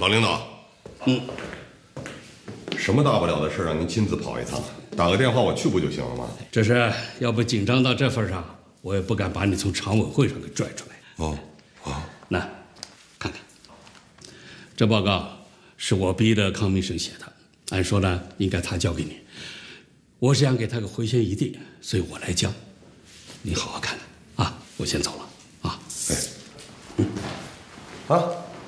老领导，什么大不了的事让您亲自跑一趟？打个电话我去不就行了吗？ 这是要不紧张到这份上，我也不敢把你从常委会上给拽出来。那看看，这报告是我逼的康明生写的，按说呢应该他交给你，我是想给他个回旋余地，所以我来交。你好好看看啊，我先走了啊。 啊。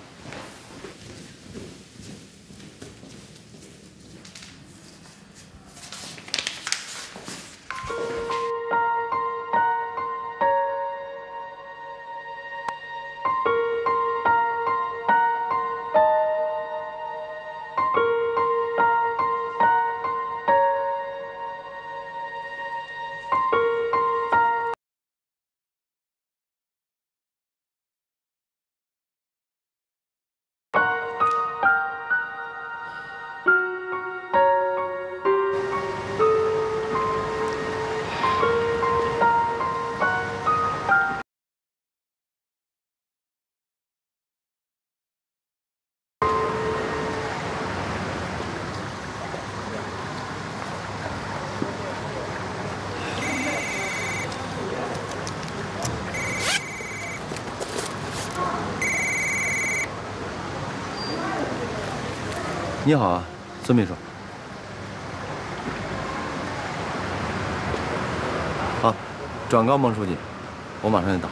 你好啊，孙秘书。好，转告孟书记，我马上就到。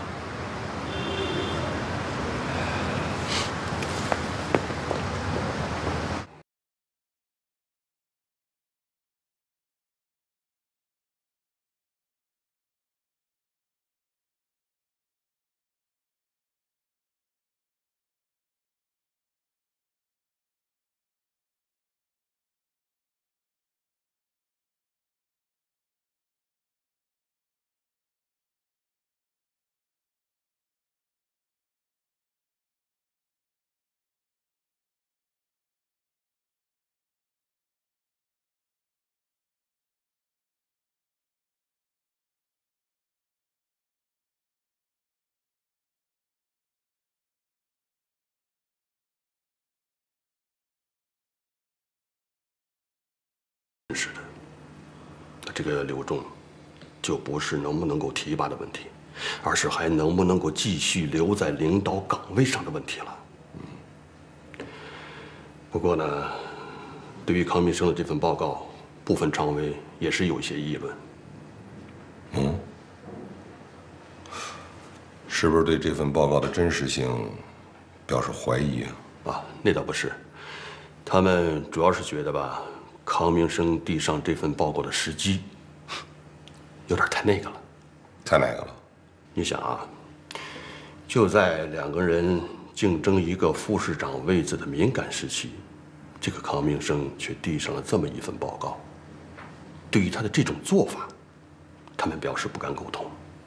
是的，这个刘仲就不是能不能够提拔的问题，而是还能不能够继续留在领导岗位上的问题了。不过呢，对于康明生的这份报告，部分常委也是有一些议论。 是不是对这份报告的真实性表示怀疑啊？ 那倒不是，他们主要是觉得吧，康明生递上这份报告的时机有点太那个了。 太那个了？ 你想啊，就在两个人竞争一个副市长位子的敏感时期，这个康明生却递上了这么一份报告。对于他的这种做法，他们表示不敢苟同。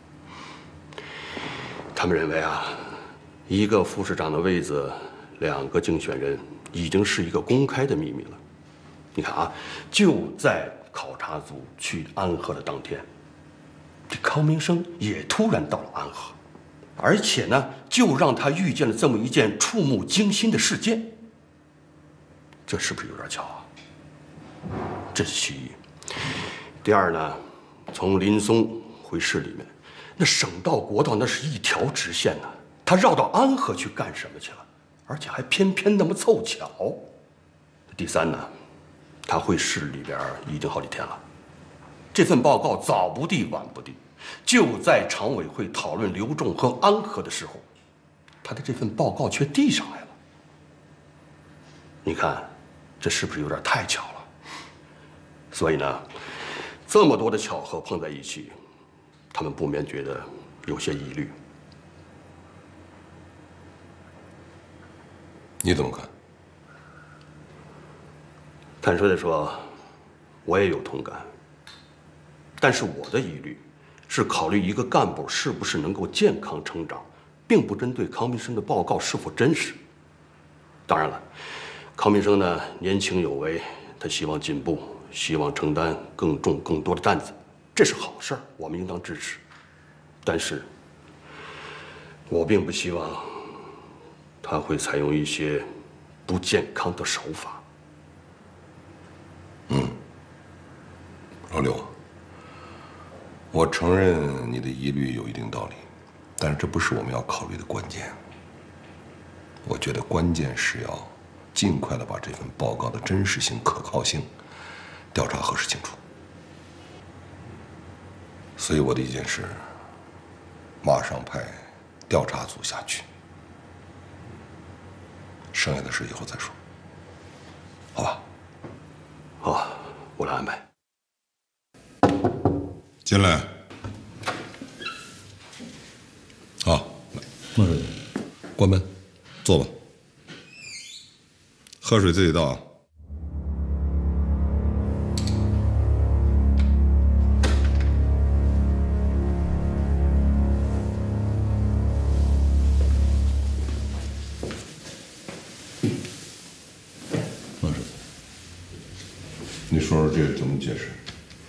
他们认为啊，一个副市长的位子，两个竞选人已经是一个公开的秘密了。你看啊，就在考察组去安河的当天，这康明生也突然到了安河，而且呢，就让他遇见了这么一件触目惊心的事件。这是不是有点巧啊？这是其一。第二呢，从林松回市里面，那省道国道那是一条直线呢，他绕到安河去干什么去了？而且还偏偏那么凑巧。第三呢，他回市里边已经好几天了，这份报告早不递晚不递，就在常委会讨论刘仲和安河的时候，他的这份报告却递上来了。你看，这是不是有点太巧了？所以呢，这么多的巧合碰在一起，他们不免觉得有些疑虑。 你怎么看？ 坦率地说，我也有同感。但是我的疑虑是考虑一个干部是不是能够健康成长，并不针对康明生的报告是否真实。当然了，康明生呢年轻有为，他希望进步，希望承担更重更多的担子，这是好事儿，我们应当支持。但是，我并不希望他会采用一些不健康的手法。 老刘，我承认你的疑虑有一定道理，但是这不是我们要考虑的关键。我觉得关键是要尽快的把这份报告的真实性、可靠性调查核实清楚。所以我的意见是，马上派调查组下去，剩下的事以后再说，好吧？ 好，我来安排。 进来。好， 孟书记， 关门，坐吧。喝水自己倒啊。 孟书记， 你说说这个怎么解释？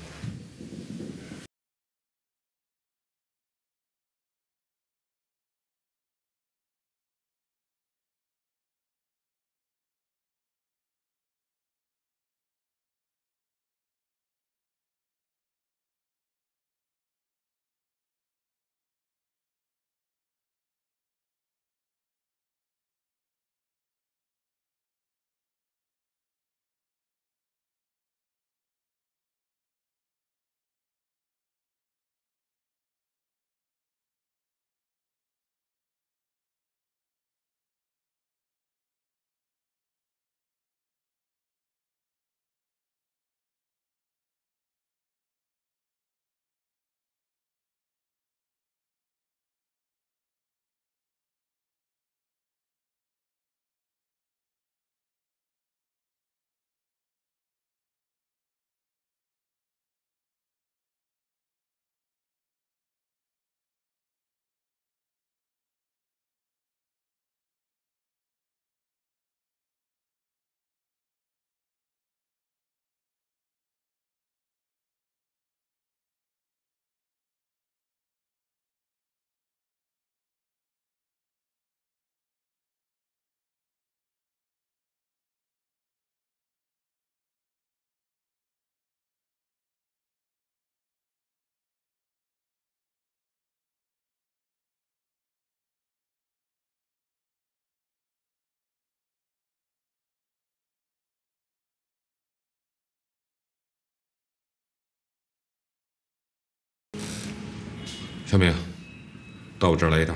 小明，到我这儿来一趟。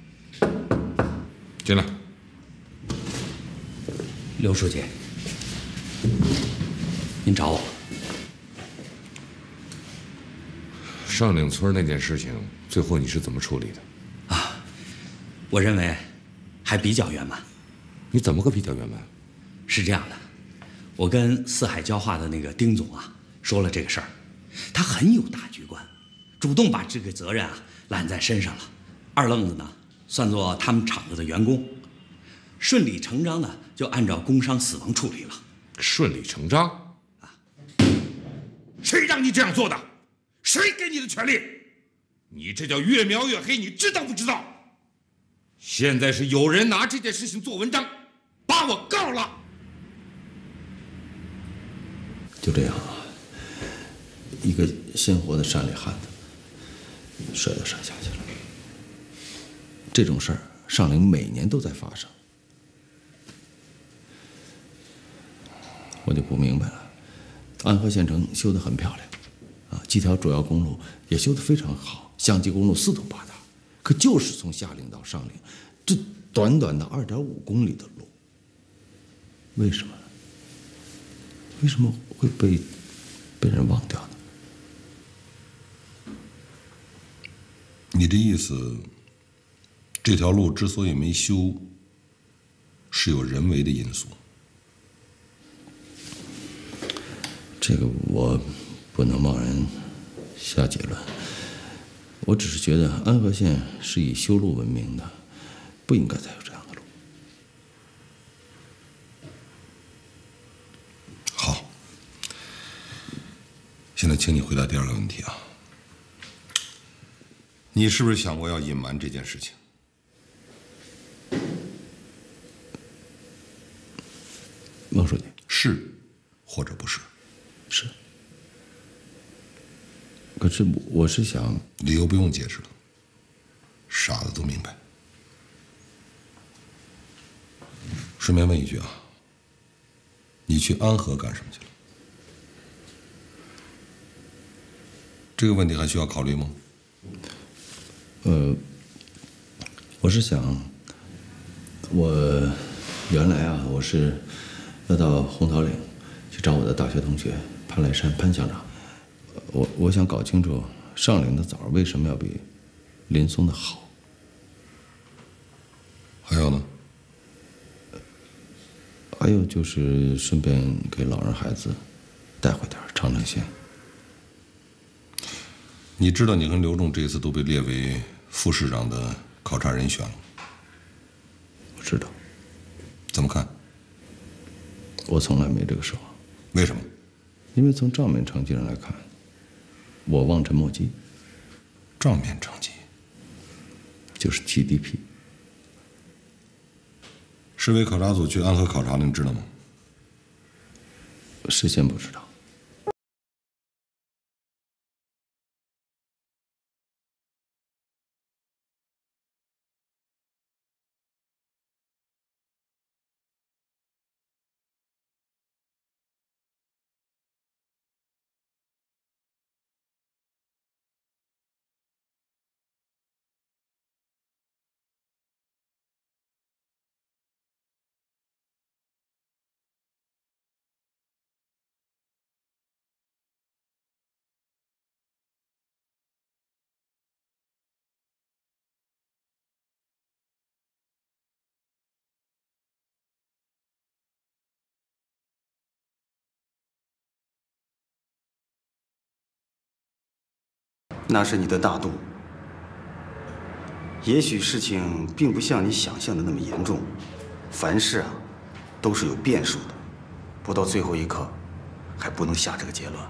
进来。 刘书记，您找我？ 上岭村那件事情，最后你是怎么处理的？ 我认为还比较圆满。 你怎么个比较圆满？ 是这样的，我跟四海交化的那个丁总啊说了这个事儿，他很有大局观，主动把这个责任啊揽在身上了。二愣子呢，算作他们厂子的员工，顺理成章的就按照工伤死亡处理了。 顺理成章啊？谁让你这样做的？谁给你的权利？你这叫越描越黑，你知道不知道？现在是有人拿这件事情做文章，把我告了。 就这样啊，一个鲜活的山里汉子摔到山下去了。这种事儿，上岭每年都在发生，我就不明白了。安河县城修得很漂亮，啊，几条主要公路也修得非常好，乡际公路四通八达，可就是从下岭到上岭，这短短的2.5公里的路，为什么？为什么会被人忘掉呢？ 你的意思，这条路之所以没修，是有人为的因素？ 这个我不能贸然下结论。我只是觉得安河县是以修路闻名的，不应该再有这样的路。 好，现在请你回答第二个问题啊。你是不是想过要隐瞒这件事情？ 是或者不是？ 是。可是我是想， 理由不用解释了，傻子都明白。顺便问一句啊，你去安和干什么去了？这个问题还需要考虑吗？ 我是想，我原来啊，我是要到红桃岭去找我的大学同学潘来山潘校长。我想搞清楚上岭的枣为什么要比林松的好。 还有呢？ 还有就是顺便给老人孩子带回点长城线。 你知道你和刘仲这次都被列为副市长的考察人选了？ 我知道。 怎么看？ 我从来没这个手。 为什么？ 因为从账面成绩上来看，我望尘莫及。 账面成绩就是 GDP。 市委考察组去安和考察，您知道吗？ 事先不知道。 那是你的大度。也许事情并不像你想象的那么严重，凡事啊，都是有变数的，不到最后一刻，还不能下这个结论。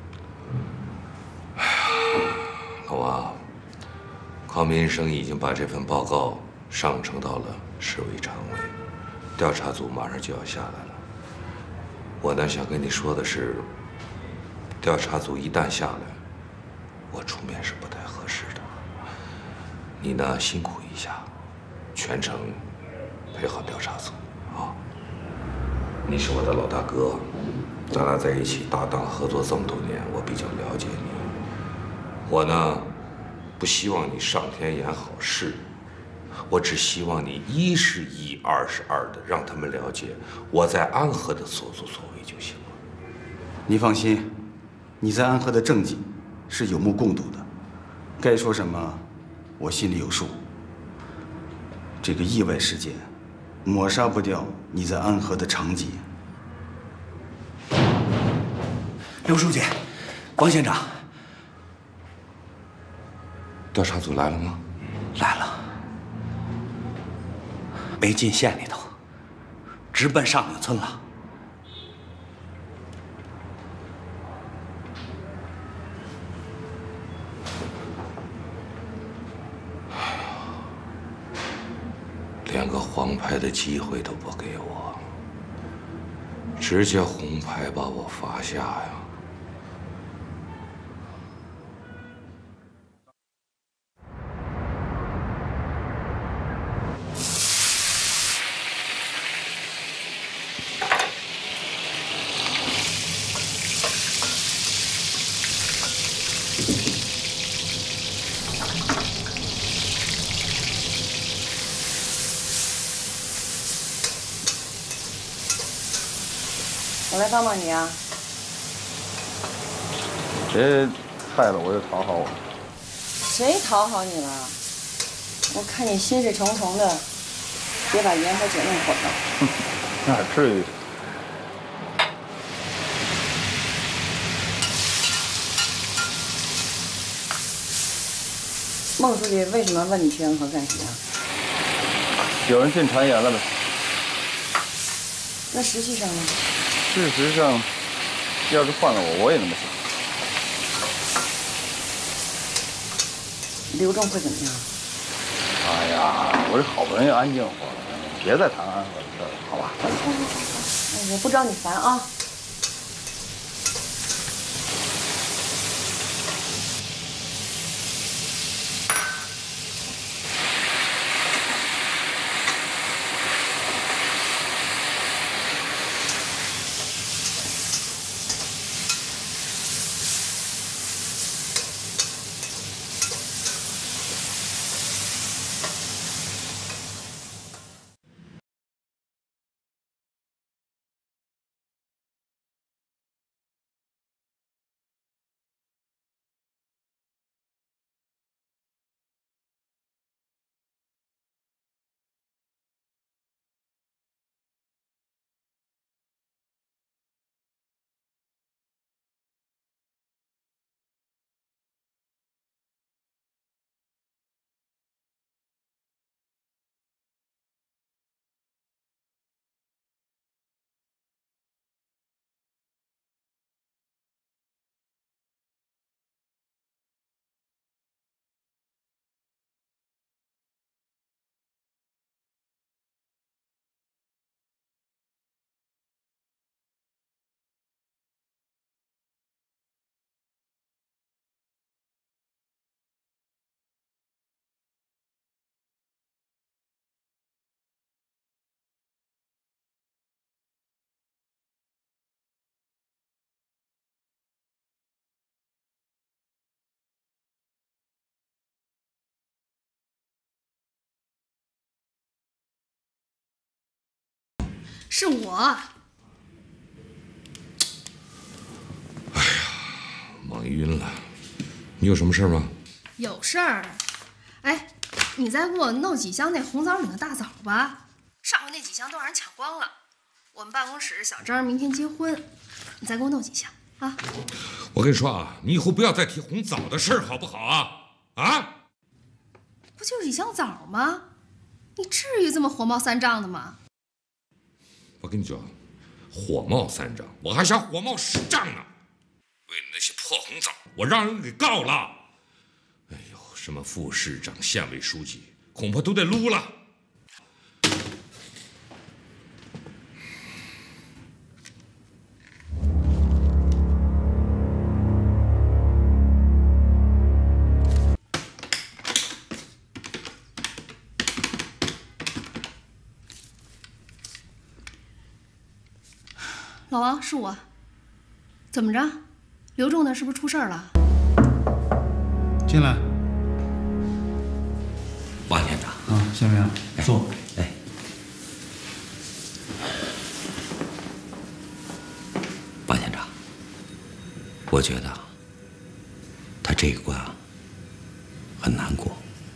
老王，邝民生已经把这份报告上呈到了市委常委，调查组马上就要下来了。我呢想跟你说的是，调查组一旦下来，我出面是不太合适的。你呢辛苦一下，全程陪好调查组啊。你是我的老大哥，咱俩在一起搭档合作这么多年，我比较了解你。我呢不希望你上天演好事，我只希望你一是一，二是二的，让他们了解我在安和的所作所为就行了。 你放心，你在安和的政绩是有目共睹的，该说什么，我心里有数。这个意外事件，抹杀不掉你在安和的成绩。 刘书记，王县长， 调查组来了吗？ 来了，没进县里头，直奔上岭村了。 连个黄牌的机会都不给我，直接红牌把我罚下呀！ 我来帮帮你啊！ 谁害了我就讨好我。 谁讨好你了？我看你心事重重的，别把元和姐弄混了。 哪至于？ 孟书记为什么问你去安和干什么呀？ 有人进谗言了呗。 那实际上呢？ 事实上，要是换了我也那么想。 刘仲会怎么样？ 哎呀，我这好不容易安静会儿了，别再谈安和的事了，好吧？ 好。 我不招你烦啊。 是我。 哎呀，忙晕了。你有什么事吗？ 有事儿。哎，你再给我弄几箱那红枣岭的大枣吧。上回那几箱都让人抢光了。我们办公室小张明天结婚，你再给我弄几箱啊。 我跟你说啊，你以后不要再提红枣的事儿，好不好啊？啊？ 不就是几箱枣吗？你至于这么火冒三丈的吗？ 我跟你讲，火冒三丈，我还想火冒10丈呢。为了那些破红枣，我让人给告了。哎呦，什么副市长、县委书记，恐怕都得撸了。 老王，是我。怎么着？刘仲那是不是出事了？ 进来。 王县长。 啊，下面坐。 哎。王县长，我觉得他这一关啊很难过。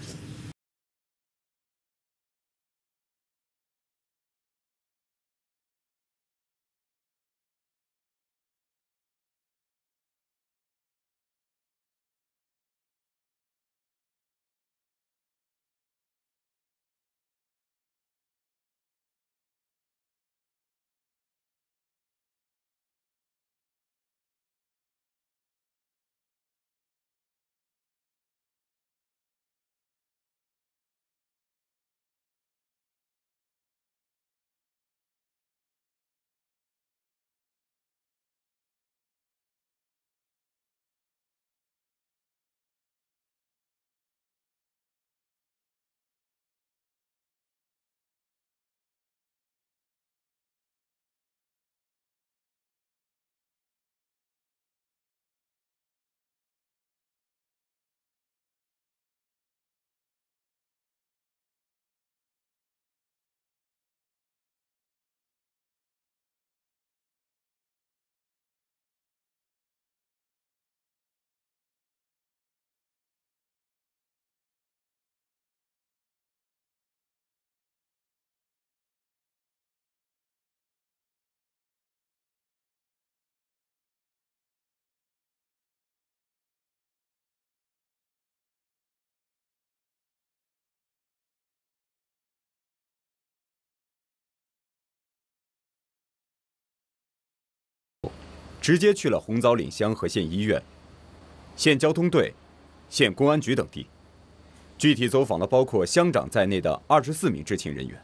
直接去了红枣岭乡和县医院、县交通队、县公安局等地，具体走访了包括乡长在内的24名知情人员。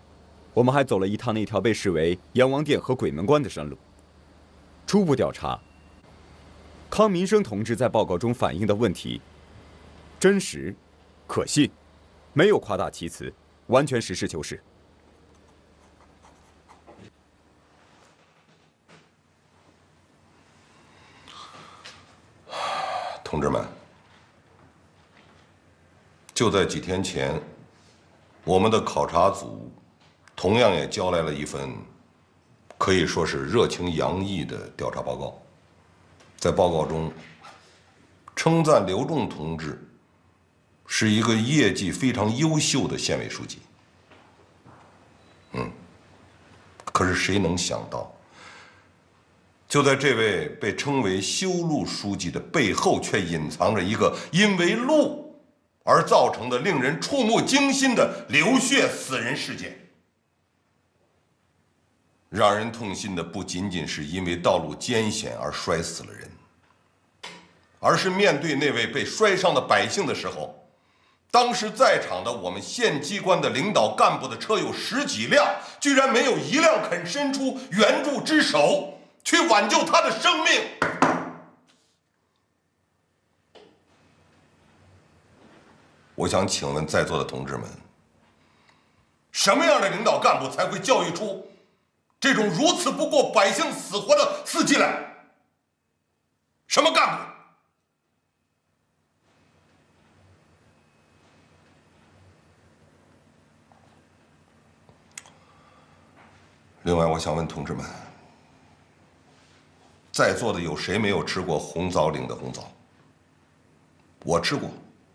我们还走了一趟那条被视为阎王殿和鬼门关的山路。初步调查，康民生同志在报告中反映的问题真实、可信，没有夸大其词，完全实事求是。 同志们，就在几天前，我们的考察组同样也交来了一份可以说是热情洋溢的调查报告。在报告中，称赞刘仲同志是一个业绩非常优秀的县委书记。可是谁能想到，就在这位被称为修路书记的背后，却隐藏着一个因为路而造成的令人触目惊心的流血死人事件。让人痛心的不仅仅是因为道路艰险而摔死了人，而是面对那位被摔伤的百姓的时候，当时在场的我们县机关的领导干部的车有10几辆，居然没有一辆肯伸出援助之手去挽救他的生命。我想请问在座的同志们，什么样的领导干部才会教育出这种如此不顾百姓死活的司机来？什么干部？另外，我想问同志们，在座的有谁没有吃过红枣岭的红枣？我吃过，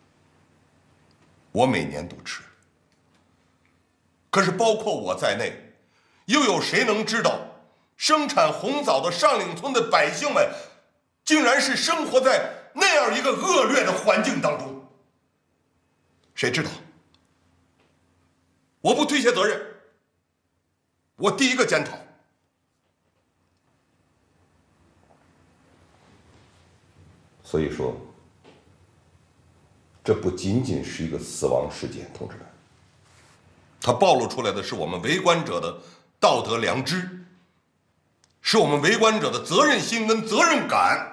我每年都吃。可是包括我在内，又有谁能知道，生产红枣的上岭村的百姓们，竟然是生活在那样一个恶劣的环境当中？谁知道？我不推卸责任，我第一个检讨。所以说，这不仅仅是一个死亡事件，同志们，它暴露出来的是我们围观者的道德良知，是我们围观者的责任心跟责任感。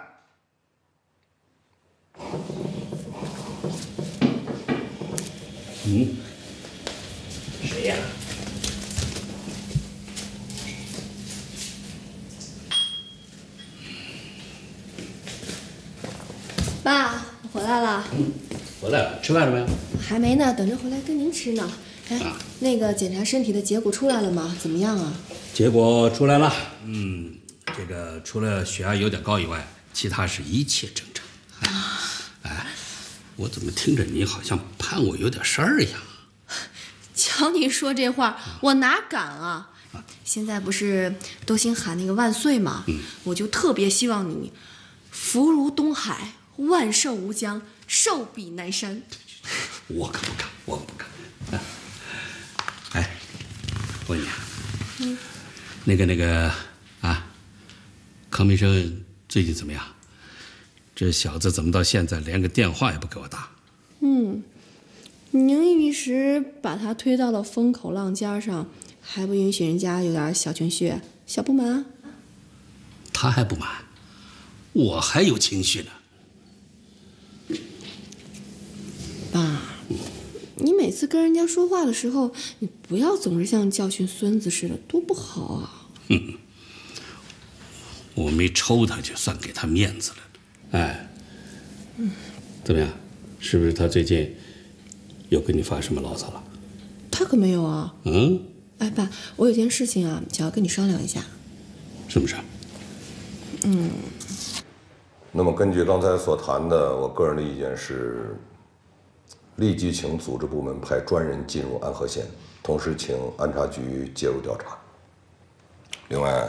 谁呀？ 爸，我回来了。 回来了，吃饭了没有？ 还没呢，等着回来跟您吃呢。哎，那个检查身体的结果出来了吗？怎么样啊？ 结果出来了，这个除了血压有点高以外，其他是一切正常。哎，我怎么听着你好像盼我有点事儿一样？ 瞧你说这话，我哪敢啊！现在不是都兴喊那个万岁吗？我就特别希望你福如东海，万寿无疆，寿比南山。 我可不敢，我可不敢。哎，我问你啊，那个啊，康民生最近怎么样？这小子怎么到现在连个电话也不给我打？ 您一时把他推到了风口浪尖上，还不允许人家有点小情绪、小不满？ 他还不满，我还有情绪呢。 爸，你每次跟人家说话的时候，你不要总是像教训孙子似的，多不好啊！ 我没抽他，就算给他面子了。哎，怎么样？是不是他最近又跟你发什么牢骚了？ 他可没有啊。哎，爸，我有件事情啊，想要跟你商量一下。 什么事？ 那么根据刚才所谈的，我个人的意见是，立即请组织部门派专人进入安和县，同时请安察局介入调查。另外，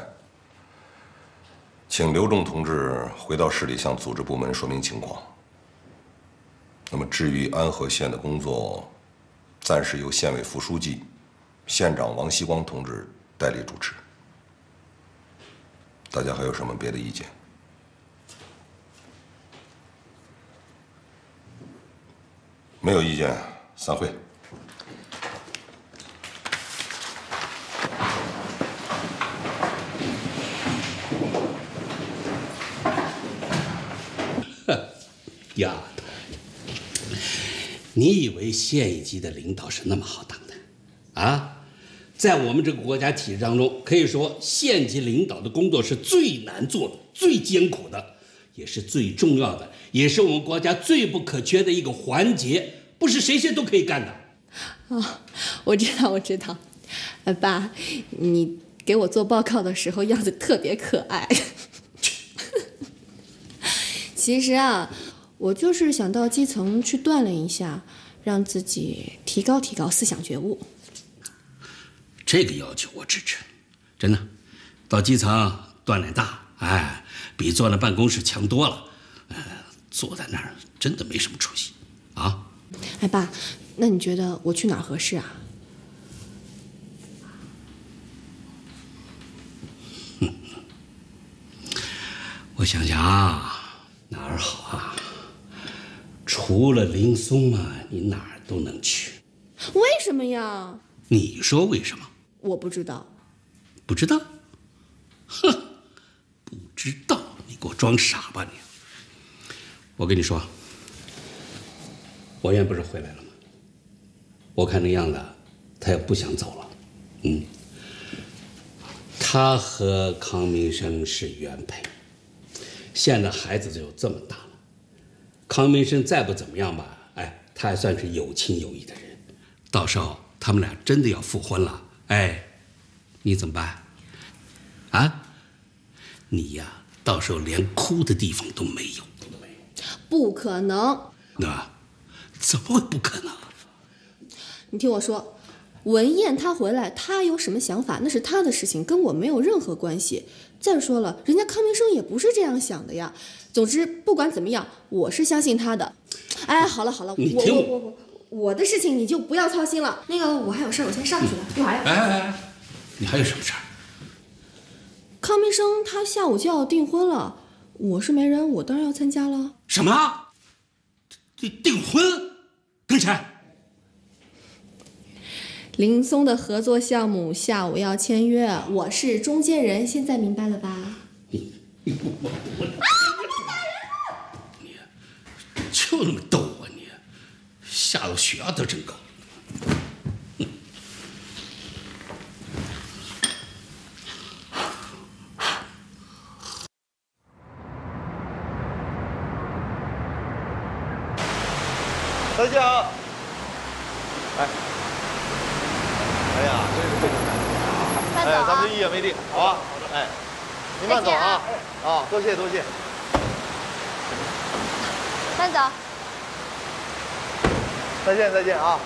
请刘仲同志回到市里向组织部门说明情况。那么至于安和县的工作，暂时由县委副书记、县长王锡光同志代理主持。大家还有什么别的意见？没有意见，散会。 呀，你以为县一级的领导是那么好当的？啊，在我们这个国家体制当中，可以说县级领导的工作是最难做的、最艰苦的，也是最重要的，也是我们国家最不可缺的一个环节，不是谁都可以干的。 哦，我知道，我知道。爸，你给我做报告的时候样子特别可爱。其实啊，我就是想到基层去锻炼一下，让自己提高思想觉悟。 这个要求我支持，真的，到基层锻炼大，哎，比坐在办公室强多了。坐在那儿真的没什么出息，啊。 哎，爸，那你觉得我去哪儿合适啊？ 我想想啊，哪儿好啊？除了林松啊，你哪儿都能去。 为什么呀？ 你说为什么？ 我不知道。 不知道？哼，不知道，你给我装傻吧你！我跟你说，王源不是回来了吗？我看那样子，他也不想走了。他和康民生是原配。现在孩子就这么大了，康民生再不怎么样吧，哎，他还算是有情有义的人。到时候他们俩真的要复婚了，哎，你怎么办？啊，你呀，到时候连哭的地方都没有。 不可能。 那怎么会不可能？ 你听我说，文燕她回来，她有什么想法那是她的事情，跟我没有任何关系。再说了，人家康民生也不是这样想的呀。总之，不管怎么样，我是相信他的。哎，好了好了，我的事情你就不要操心了。那个，我还有事儿，我先上去了，一会儿呀。 哎，你还有什么事儿？ 康民生他下午就要订婚了，我是媒人，我当然要参加了。 什么？订婚？跟谁？ 林松的合作项目下午要签约，我是中间人，现在明白了吧？ 你就那么逗啊你，吓得血压都真高。 再见啊！哎呀，真是非常感谢。哎，咱们就一言为定，好吧？哎，您慢走啊！啊，多谢多谢。 慢走。 再见再见啊！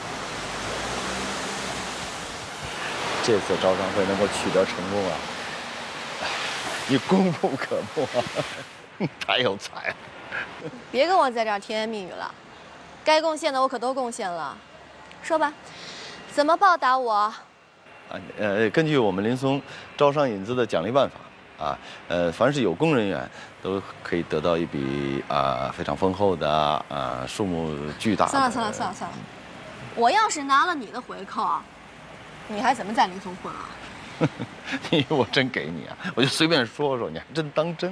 这次招商会能够取得成功啊，你功不可没，太有才了。 别跟我在这儿甜言蜜语了，该贡献的我可都贡献了。说吧，怎么报答我？啊， 根据我们林松招商引资的奖励办法啊，凡是有功人员都可以得到一笔非常丰厚的数目巨大的。 算了，我要是拿了你的回扣，你还怎么在林松混啊？ 你以为我真给你啊？我就随便说说，你还真当真？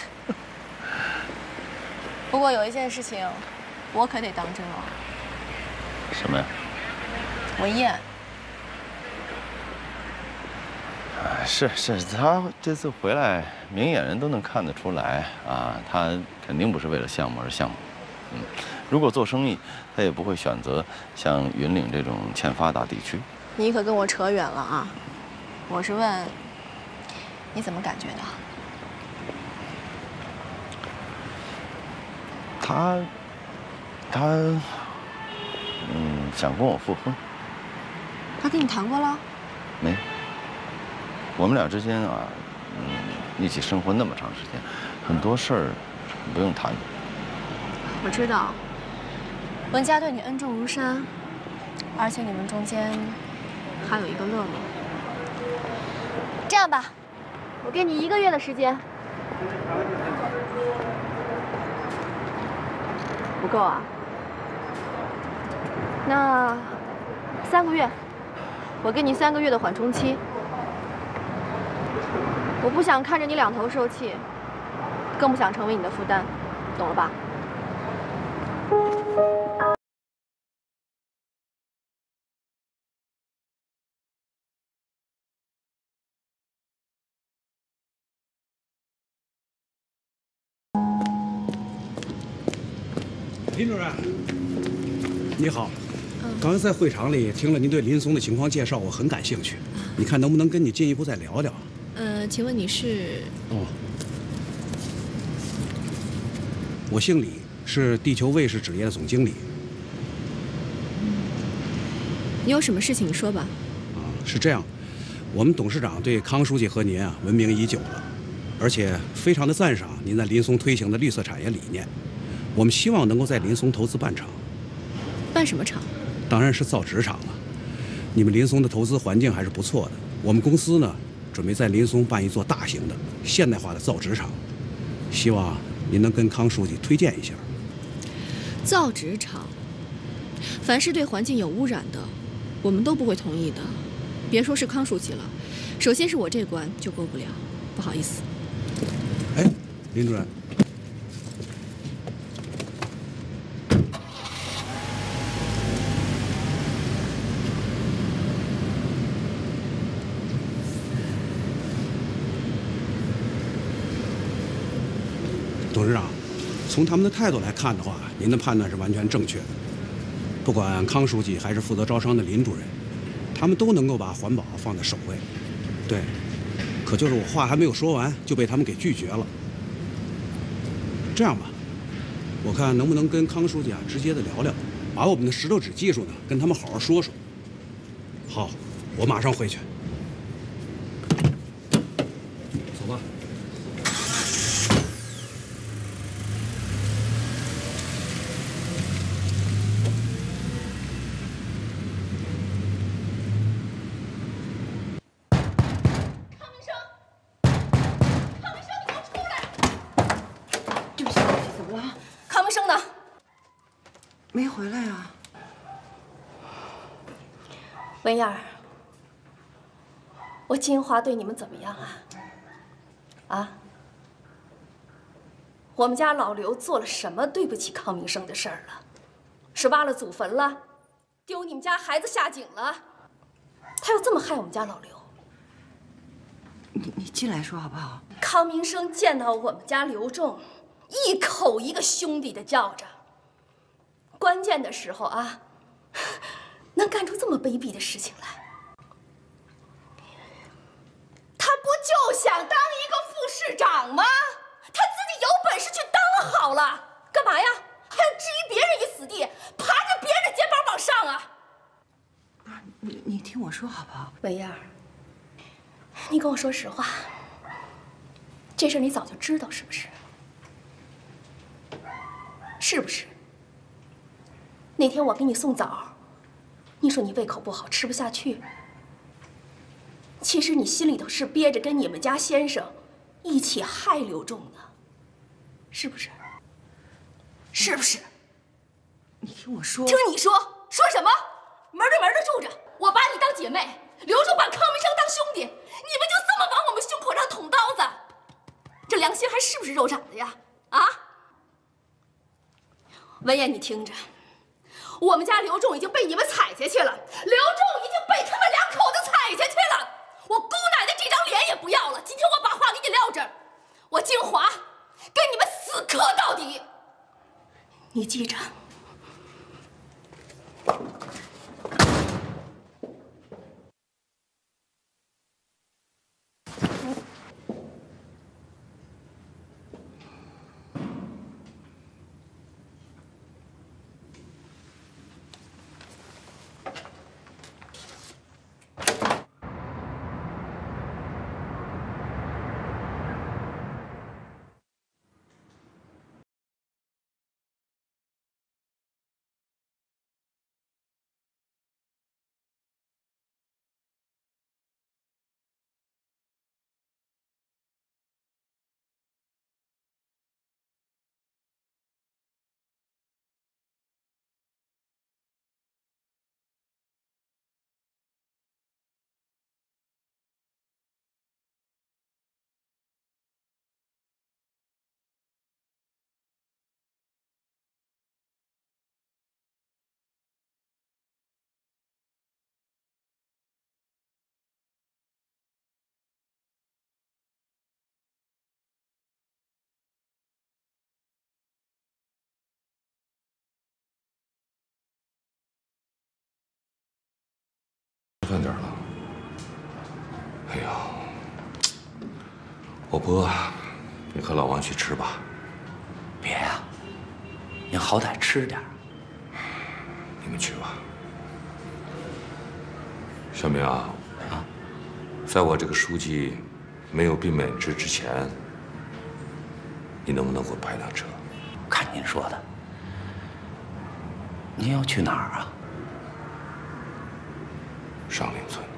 不过有一件事情，我可得当真了。 什么呀？ 文燕。 是，他这次回来，明眼人都能看得出来啊，他肯定不是为了项目而项目。如果做生意，他也不会选择像云岭这种欠发达地区。 你可跟我扯远了啊！我是问，你怎么感觉的？ 他想跟我复婚。 他跟你谈过了？ 没。我们俩之间一起生活那么长时间，很多事儿不用谈。 我知道，文家对你恩重如山，而且你们中间还有一个乐乐。这样吧，我给你1个月的时间。不够啊？那3个月，我给你3个月的缓冲期。我不想看着你两头受气，更不想成为你的负担，懂了吧？ 林主任，你好。刚才在会场里听了您对林松的情况介绍，我很感兴趣。你看能不能跟你进一步再聊聊？ 请问你是？ 我姓李，是地球卫士纸业的总经理。 你有什么事情你说吧。 是这样，我们董事长对康书记和您闻名已久了，而且非常的赞赏您在林松推行的绿色产业理念。我们希望能够在林松投资办厂。 办什么厂？ 当然是造纸厂了。你们林松的投资环境还是不错的。我们公司呢，准备在林松办一座大型的、现代化的造纸厂，希望您能跟康书记推荐一下。 造纸厂，凡是对环境有污染的，我们都不会同意的。别说是康书记了，首先是我这关就过不了，不好意思。 哎，林主任。董事长，从他们的态度来看的话，您的判断是完全正确的。不管康书记还是负责招商的林主任，他们都能够把环保放在首位。对，可就是我话还没有说完，就被他们给拒绝了。这样吧，我看能不能跟康书记直接的聊聊，把我们的石头纸技术呢跟他们好好说说。好，我马上回去。走吧。 没回来呀， 文燕儿，我金华对你们怎么样啊？啊？我们家老刘做了什么对不起康民生的事儿了？是挖了祖坟了，丢你们家孩子下井了？他要这么害我们家老刘？ 你进来说好不好？ 康民生见到我们家刘仲，一口一个兄弟的叫着。关键的时候啊，能干出这么卑鄙的事情来，他不就想当一个副市长吗？他自己有本事去当好了，干嘛呀？还要置于别人于死地，爬着别人的肩膀往上啊！ 不是你听我说好不好？ 文燕儿，你跟我说实话，这事你早就知道是不是？是不是？那天我给你送枣，你说你胃口不好，吃不下去。其实你心里头是憋着跟你们家先生一起害刘仲呢，是不是？是不是？ 你听我说。 听你说什么？门对门的住着，我把你当姐妹，刘仲把康民生当兄弟，你们就这么往我们胸口上捅刀子，这良心还是不是肉长的呀？啊？文言，你听着。我们家刘仲已经被你们踩下去了，刘仲已经被他们两口子踩下去了，我姑奶奶这张脸也不要了。今天我把话给你撂这儿，我金华跟你们死磕到底，你记着。 我不饿，你和老王去吃吧。 别呀，您好歹吃点。 你们去吧。小明啊，在我这个书记没有被免职之前，你能不能给我派辆车？ 看您说的。您要去哪儿啊？ 上林村。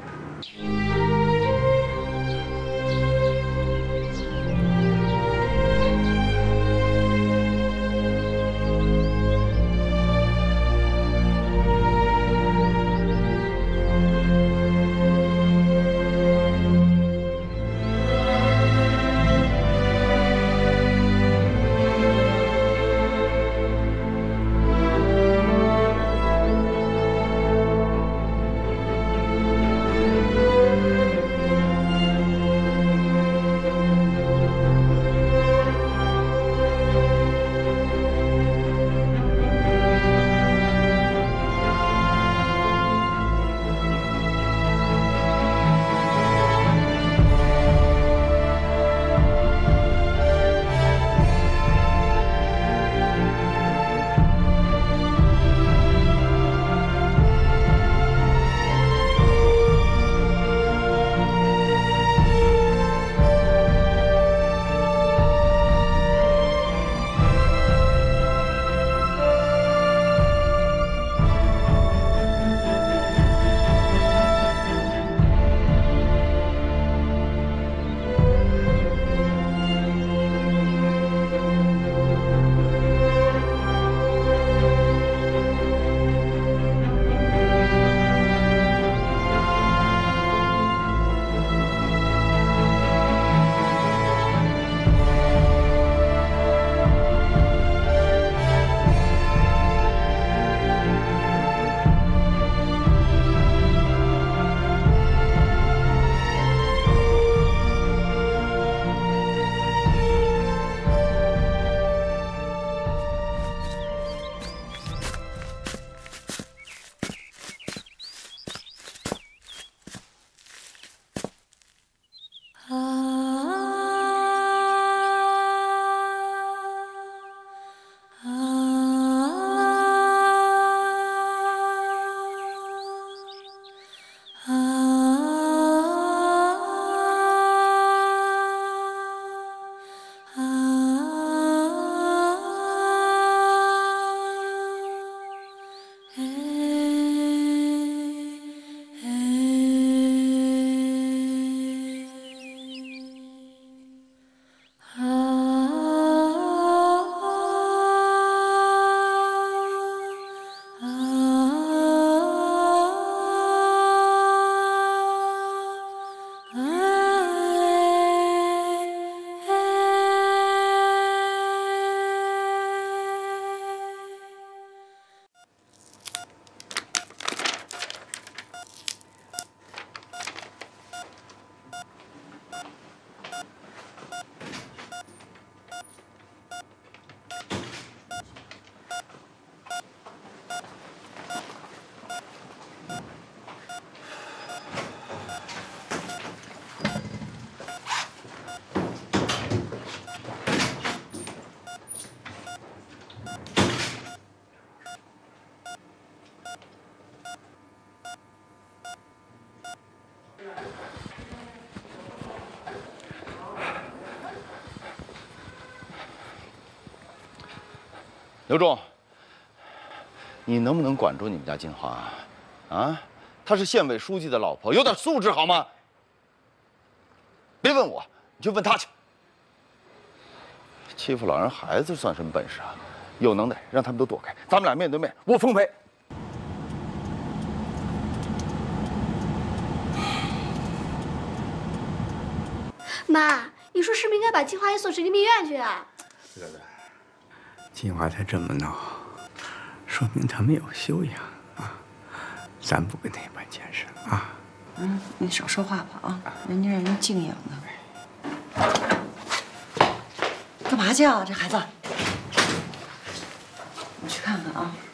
刘仲，你能不能管住你们家金花啊？她是县委书记的老婆，有点素质好吗？别问我，你去问她去。欺负老人孩子算什么本事啊？有能耐让他们都躲开，咱们俩面对面，我奉陪。 妈，你说是不是应该把金花也送神经病院去啊？ 对对。金花她这么闹，说明她没有修养啊！咱不跟她一般见识啊！ 你少说话吧啊！人家让人敬仰的。干嘛去啊，这孩子？你去看看啊。